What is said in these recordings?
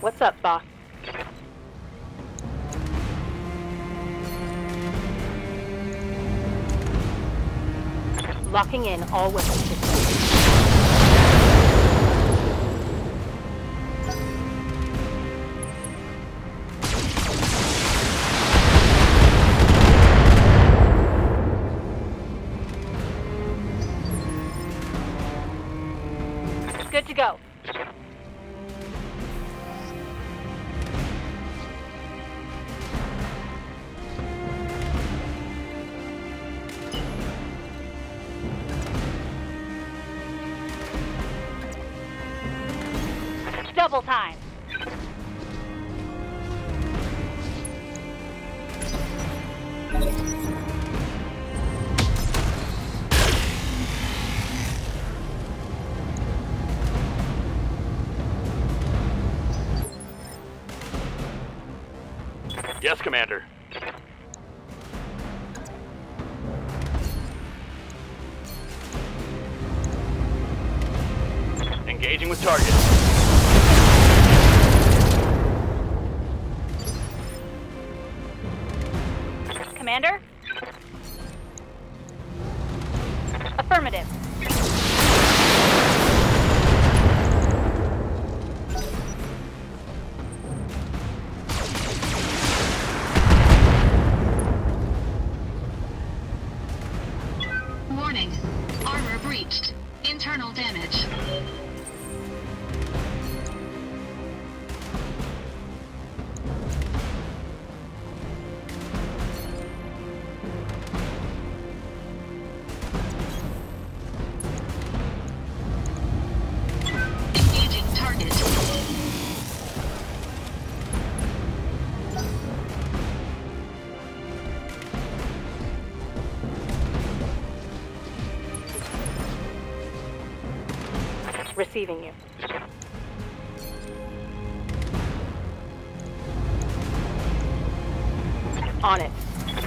What's up, boss? Locking in all weapon systems. Good to go. Double time. Yes, Commander. Engaging with target. Commander? Affirmative. Warning. Armor breached. Internal damage. Engaging target. Receiving you. On it.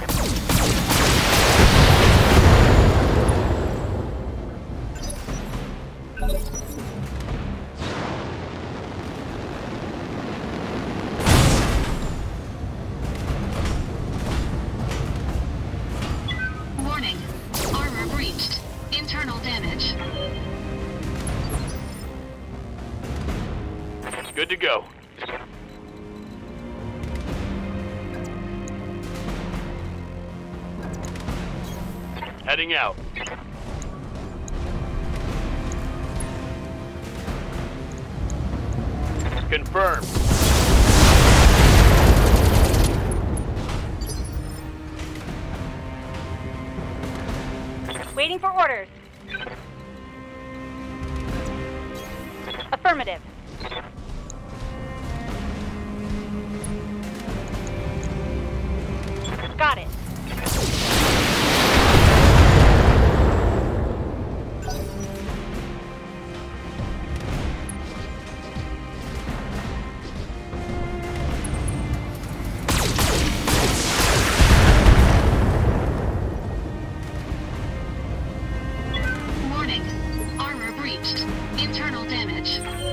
Warning. Armor breached. Internal damage. Good to go. Heading out. Confirmed. Waiting for orders. Affirmative. Got it. Warning. Armor breached. Internal damage.